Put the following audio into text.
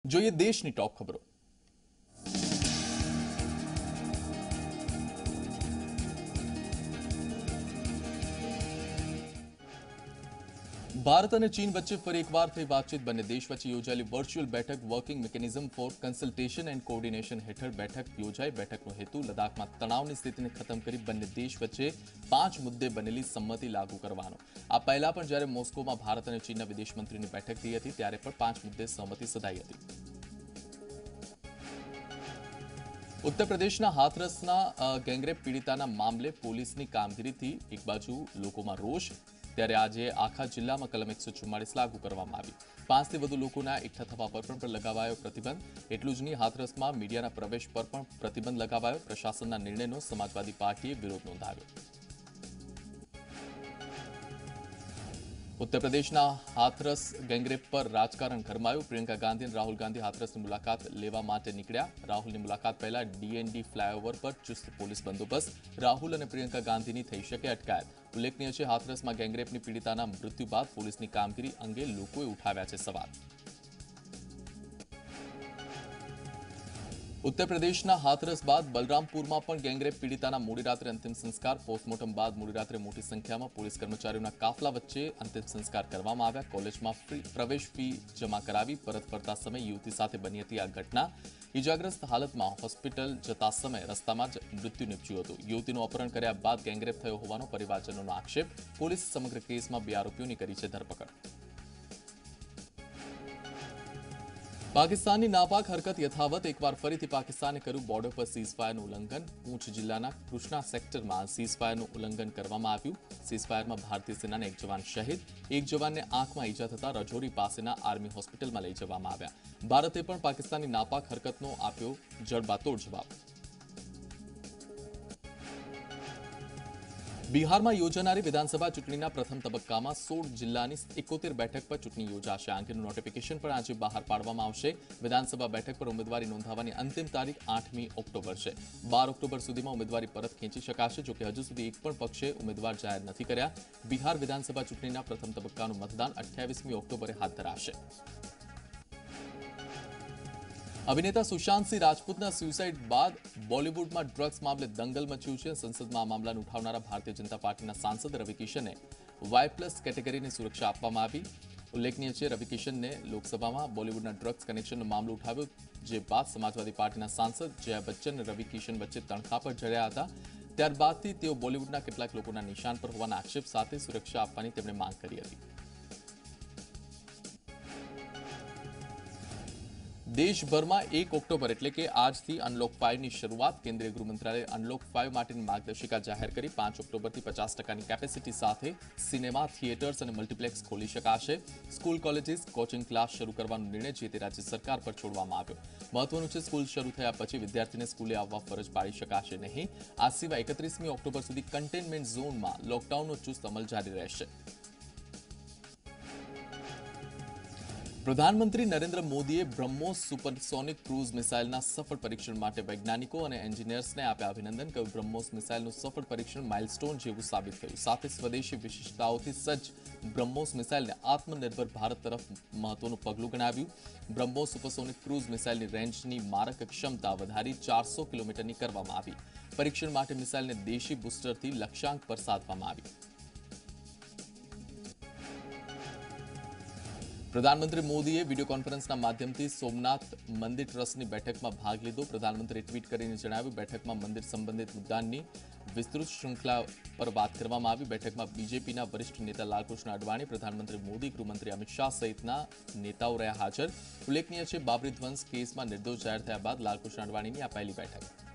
જોઈએ દેશની ટોપ ખબરો। ભારત અને ચીન વચ્ચે ફરી એકવાર થઈ વાતચીત। બંને દેશ વચ્ચે યોજાયેલી વર્ચ્યુઅલ બેઠક working mechanism for consultation and coordination હેઠળ બેઠક યોજાઈ। બેઠકનો હેતુ લદ્દાખમાં તણાવની સ્થિતિને ખતમ કરી બંને દેશ વચ્ચે 5 મુદ્દે બનેલી સંમતિ લાગુ કરવાનો। આ પહેલા પણ જ્યારે મોસ્કોમાં ભારત અને ચીનના વિદેશ મંત્રીની બેઠક થઈ હતી ત્યારે પણ 5 મુદ્દે સહમતિ સધાઈ હતી। उत्तर प्रदेशना हाथरसना गैंगरेप पीड़िताना मामले पोलीसनी कामगीरीथी एक बाजु लोकोमां रोष त्यारे आज आखा जिल्लामां कलम 144 लागू करवामां आवी। 5 થી વધુ લોકોના એકઠા થવા પર પણ લગાવાયો પ્રતિબંધ। એટલું જ નહીં, હાથરસમાં મીડિયાના પ્રવેશ પર પણ પ્રતિબંધ લગાવાયો। પ્રશાસનના નિર્ણયનો સમાજવાદી પાર્ટીએ વિરોધ નોંધાવ્યો। उत्तर प्रदेशना हाथरस गैंगरेप पर राजकारण गरमायुं। प्रियंका गांधी और राहुल गांधी हाथरसनी मुलाकात लेवा माटे निकळ्या। राहुलनी मुलाकात पहला डीएनडी फ्लायओवर पर चुस्त पोलीस बंदोबस्त। राहुल और प्रियंका गांधीनी थई शके अटकायत। उल्लेखनीय छे, हाथरसमां गैंगरेपनी पीड़िताना मृत्यु बाद पोलीसनी कामगीरी अंगे लोकोए उठाव्या छे सवाल। उत्तर प्रदेशना हाथरस बाद बलरामपुरमां पण गैंगरेप पीड़िताना मोडी रात्रे अंतिम संस्कार। पोस्टमोर्टम बाद मोडी रात्रे मोटी संख्यामां पोलीस कर्मचारीओना काफला वच्चे अंतिम संस्कार करवामां आव्या। कॉलेजमां प्रवेश फी जमा करावी परत फरता समय युवती साथे बनी हती आ घटना। इजाग्रस्त हालतमां होस्पिटल जता समय रस्तामां ज मृत्यु निपज्युं हतुं। युवतीनुं अपहरण कर्या बाद गैंगरेप थयो होવાનો परिवारजनोनो आक्षेप। पोलीस समग्र केसमां 2 आरोपीओनी करी छे धरपकड़। पाकिस्ताननी नापाक हरकत यथावत। एक बार फरीथी पाकिस्ताने कर्युं बॉर्डर पर सीजफायरनुं उल्लंघन। पूंछ जिल्लाना कृष्णा सेक्टरमां सीजफायरनुं उल्लंघन करवामां आव्युं। सीजफायरमां भारतीय सेनाना एक जवान शहीद। एक जवानने आंखमां ईजा थता रजौरी पासेना आर्मी होस्पिટલમાં લઈ જવામાં આવ્યા। ભારતે પણ પાકિસ્તાનની નાપાક હરકતનો આપ્યો જડબાતોડ જવાબ। बिहार में योजानारी विधानसभा चूंटणीना प्रथम तबक्कामां 16 जिल्लानी 71 बेठक पर चूंटणी योजाशे। आ अंगेनुं नोटिफिकेशन पण आज बहार पाडवामां आवशे। विधानसभा बेठक पर उम्मीदवारी नोंधाववानी अंतिम तारीख 8 ऑक्टोबर छे। 12 ऑक्टोबर सुधीमां उम्मीदवारी परत खेंची शकाशे। जो कि हजू सुधी एक पण पक्षे उम्मीदवार जाहेर नथी कर्या। बिहार विधानसभा चूंटणीना प्रथम तबक्कानुं मतदान 28 ऑक्टोबरे हाथ धराशे। अभिनेता सुशांत सिंह राजपूतना सुसाइड बाद बॉलीवुड में ड्रग्स मामले दंगल मच्युं छे। संसद में आ मामलाने उठावनारा भारतीय जनता पार्टीना सांसद रवि किशने Y+ केटेगरीनी सुरक्षा आपवामां आवी। उल्लेखनीय छे, रवि किशने लोकसभा में बॉलीवुडना ड्रग्स कनेक्शननो मामलो उठाव्यो, जे बाद समाजवादी पार्टीना सांसद जया बच्चन और रवि किशन वच्चे तणखा पर जड़्या हता। त्यारबादथी तेओ बॉलीवुडना केटलाक लोकोना निशान पर होवाना आक्षेप साथे सुरक्षा आपवानी तेमणे मांग करी हती। देशभर में 1 ऑक्टोबर एटले के आज थी अनलॉक 5 की शुरुआत। केंद्रीय गृह मंत्रालय अनलॉक 5 माटेनी मार्गदर्शिका जाहिर करी। 5 ऑक्टोबर थी 50% कैपेसिटी साथे सिनेमा, थिएटर्स और मल्टीप्लेक्स खोली शकाशे। स्कूल, कॉलेजेस, कोचिंग क्लास शुरू करवानो निर्णय जे ते राज्य सरकार पर छोड़वामां आव्यो। महत्वनुं छे, स्कूल शुरू थया पछी विद्यार्थीने स्कूले आववा फरज पाड़ी शकाशे नहीं। आ सिवाय 31 ऑक्टोबर सुधी कंटेनमेंट झोन में लॉकडाउननो चुस्त अमल जारी रहेशे। प्रधानमंत्री नरेंद्र मोदीए ब्रह्मोस सुपरसोनिक क्रूज मिसाइलना सफल परीक्षण माटे वैज्ञानिको और एंजीनियर्सने आप्या अभिनंदन। कह્યું, ब्रह्मोस मिसाइलનું सफल परीक्षण माइलस्टोन जेवुं साबित थयुं। साथे स्वदेशी विशिष्टताओथी सज्ज ब्रह्मोस मिसाइलने आत्मनिर्भर भारत तरफ महत्वनुं पगલું गणाव्યું। ब्रह्मोस सुपरसोनिक क्रूज मिसाइलनी रेन्जनी मारक क्षमता वधारी 400 किलोमीटरनी करवामां आवी। परीक्षण माटे मिसाइलने देशी बूस्टरथी लक्ष्यांक पर साधवामां आवी। प्रधानमंत्री मोदीए वीडियो कॉन्फ्रेंसना माध्यमथी सोमनाथ मंदिर ट्रस्टनी बैठकमां भाग लीधो। प्रधानमंत्रीए ट्वीट करीने जणाव्युं, बैठकमां मंदिर संबंधित मुद्दानी विस्तृत श्रृंखला पर बात करवामां आवी। बैठकमां बीजेपीना वरिष्ठ नेता लालकृष्ण अडवाणी, प्रधानमंत्री मोदी, गृहमंत्री अमित शाह सहितना नेताओ रह्या हाजर। उल्लेखनीय छे, बाबरी ध्वंस केसमां निर्दोष जाहिर थया बाद लालकृष्ण अडवाणीनी आ पहली बैठक।